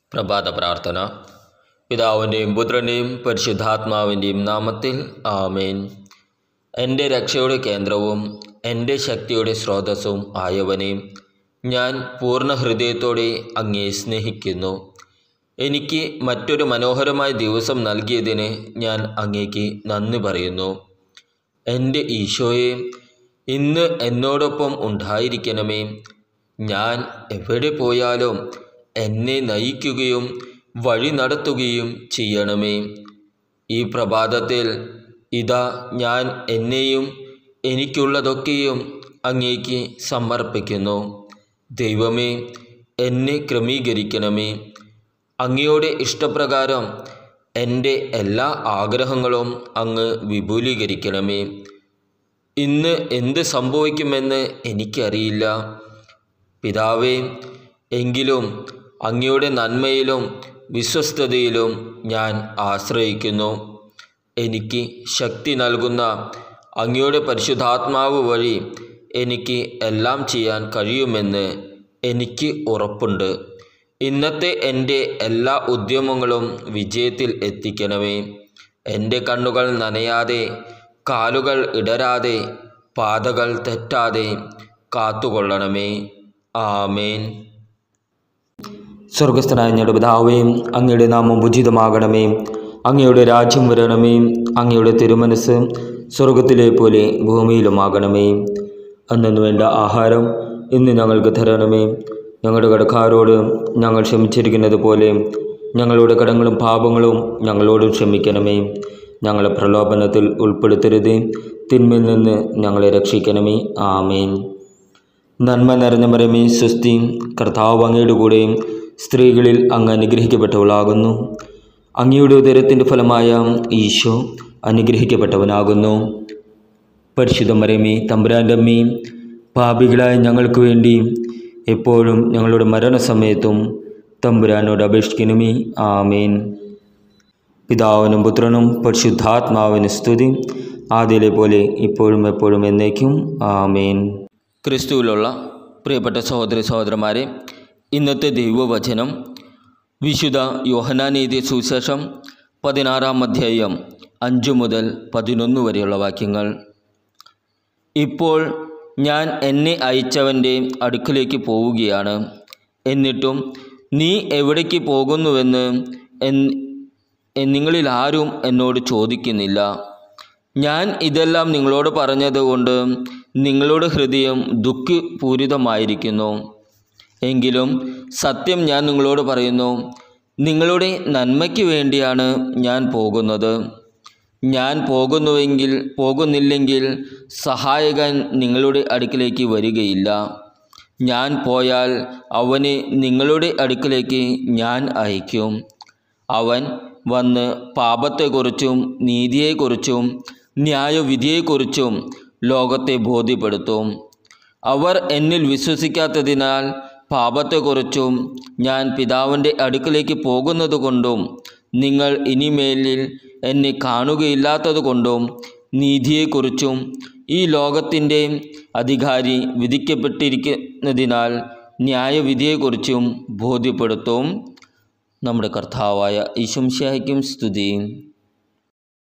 പ്രഭാത പ്രാർത്ഥന. പിതാവിൻ്റെയും പുത്രൻ്റെയും പരിശുദ്ധാത്മാവിൻ്റെയും നാമത്തിൽ ആമേൻ. എൻ്റെ രക്ഷയുടെ കേന്ദ്രവും എൻ്റെ ശക്തിയുടെ സ്രോതസ്സും ആയവനെ, ഞാൻ പൂർണ്ണ ഹൃദയത്തോടെ അങ്ങയെ സ്നേഹിക്കുന്നു. എനിക്ക് മറ്റൊരു മനോഹരമായ ദിവസം നൽകിയതിന് ഞാൻ അങ്ങേക്ക് നന്ദി പറയുന്നു. എൻ്റെ ഈശോയെ, ഇന്ന് എന്നോടൊപ്പം ഉണ്ടായിരിക്കണമേ. ഞാൻ എവിടെ പോയാലും എന്നെ നയിക്കുകയും വഴി നടത്തുകയും ചെയ്യണമേ. ഈ പ്രഭാതത്തിൽ ഇതാ ഞാൻ എന്നെയും എനിക്കുള്ളതൊക്കെയും അങ്ങേക്ക് സമർപ്പിക്കുന്നു. ദൈവമേ, എന്നെ ക്രമീകരിക്കണമേ. അങ്ങയുടെ ഇഷ്ടപ്രകാരം എൻ്റെ എല്ലാ ആഗ്രഹങ്ങളും അങ്ങ് വിപുലീകരിക്കണമേ. ഇന്ന് എന്ത് സംഭവിക്കുമെന്ന് എനിക്കറിയില്ല പിതാവേ, എങ്കിലും അങ്ങയുടെ നന്മയിലും വിശ്വസ്തതയിലും ഞാൻ ആശ്രയിക്കുന്നു. എനിക്ക് ശക്തി നൽകുന്ന അങ്ങയുടെ പരിശുദ്ധാത്മാവ് വഴി എനിക്ക് എല്ലാം ചെയ്യാൻ കഴിയുമെന്ന് എനിക്ക് ഉറപ്പുണ്ട്. ഇന്നത്തെ എൻ്റെ എല്ലാ ഉദ്യമങ്ങളും വിജയത്തിൽ എത്തിക്കണമേ. എൻ്റെ കണ്ണുകൾ നനയാതെ, കാലുകൾ ഇടരാതെ, പാതകൾ തെറ്റാതെ കാത്തുകൊള്ളണമേ. ആമേൻ. സ്വർഗസ്ഥനായ ഞങ്ങളുടെ പിതാവേ, അങ്ങയുടെ നാമം ഉചിതമാകണമേ. അങ്ങയുടെ രാജ്യം വരണമേ. അങ്ങയുടെ തിരുമനസ് സ്വർഗത്തിലെ പോലെ ഭൂമിയിലുമാകണമേ. അന്നു വേണ്ട ആഹാരം ഇന്ന് ഞങ്ങൾക്ക് തരണമേ. ഞങ്ങളുടെ കടക്കാരോട് ഞങ്ങൾ ക്ഷമിച്ചിരിക്കുന്നത് പോലെ ഞങ്ങളുടെ കടങ്ങളും പാപങ്ങളും ഞങ്ങളോടും ക്ഷമിക്കണമേ. ഞങ്ങളെ പ്രലോഭനത്തിൽ ഉൾപ്പെടുത്തരുതേ, തിന്മയിൽ നിന്ന് ഞങ്ങളെ രക്ഷിക്കണമേ. ആമേൻ. നന്മ നിറഞ്ഞ മറിയമേ, സ്വസ്തി, കർത്താവ് അങ്ങയുടെ കൂടെയും സ്ത്രീകളിൽ അങ്ങ് അനുഗ്രഹിക്കപ്പെട്ടവളാകുന്നു. അങ്ങയുടെ ഉദരത്തിൻ്റെ ഫലമായ ഈശോ അനുഗ്രഹിക്കപ്പെട്ടവനാകുന്നു. പരിശുദ്ധ മറിയമേ, തമ്പുരാൻ്റെ അമ്മേ, പാപികളായ ഞങ്ങൾക്ക് വേണ്ടി എപ്പോഴും ഞങ്ങളുടെ മരണസമയത്തും തമ്പുരാനോട് അപേക്ഷിക്കണമേ. ആമേൻ. പിതാവിനും പുത്രനും പരിശുദ്ധാത്മാവിന് സ്തുതി, ആദ്യയിലെ പോലെ ഇപ്പോഴും എപ്പോഴും എന്നേക്കും. ആമേൻ. ക്രിസ്തുവിലുള്ള പ്രിയപ്പെട്ട സഹോദരി സഹോദരന്മാരെ, ഇന്നത്തെ ദൈവവചനം വിശുദ്ധ യോഹന്നാൻ എഴുതിയ സുവിശേഷം 16-ാം അധ്യായം 5 മുതൽ 11 വരെയുള്ള വാക്യങ്ങൾ. ഇപ്പോൾ ഞാൻ എന്നെ അയച്ചവൻ്റെ അടുക്കലേക്ക് പോവുകയാണ്. എന്നിട്ടും നീ എവിടേക്ക് പോകുന്നുവെന്ന് നിങ്ങളിൽ ആരും എന്നോട് ചോദിക്കുന്നില്ല. ഞാൻ ഇതെല്ലാം നിങ്ങളോട് പറഞ്ഞതുകൊണ്ട് നിങ്ങളുടെ ഹൃദയം ദുഃഖപൂരിതമായിരിക്കുന്നു. എങ്കിലും സത്യം ഞാൻ നിങ്ങളോട് പറയുന്നു, നിങ്ങളുടെ നന്മയ്ക്ക് വേണ്ടിയാണ് ഞാൻ പോകുന്നത്. ഞാൻ പോകുന്നില്ലെങ്കിൽ സഹായകൻ നിങ്ങളുടെ അടുക്കിലേക്ക് വരികയില്ല. ഞാൻ പോയാൽ അവനെ നിങ്ങളുടെ അടുക്കിലേക്ക് ഞാൻ അയക്കും. അവൻ വന്ന് പാപത്തെക്കുറിച്ചും നീതിയെക്കുറിച്ചും ന്യായവിധിയെക്കുറിച്ചും ലോകത്തെ ബോധ്യപ്പെടുത്തും. അവർ എന്നിൽ വിശ്വസിക്കാത്തതിനാൽ പാപത്തെക്കുറിച്ചും ഞാൻ പിതാവിൻ്റെ അടുക്കിലേക്ക് പോകുന്നതുകൊണ്ടും നിങ്ങൾ ഇനിമേലിൽ എന്നെ കാണുകയില്ലാത്തതുകൊണ്ടും നീതിയെക്കുറിച്ചും ഈ ലോകത്തിൻ്റെ അധികാരി വിധിക്കപ്പെട്ടിരിക്കുന്നതിനാൽ ന്യായവിധിയെക്കുറിച്ചും ബോധ്യപ്പെടുത്തും. നമ്മുടെ കർത്താവായ ഈശോ മിശിഹായ്ക്കും സ്തുതി.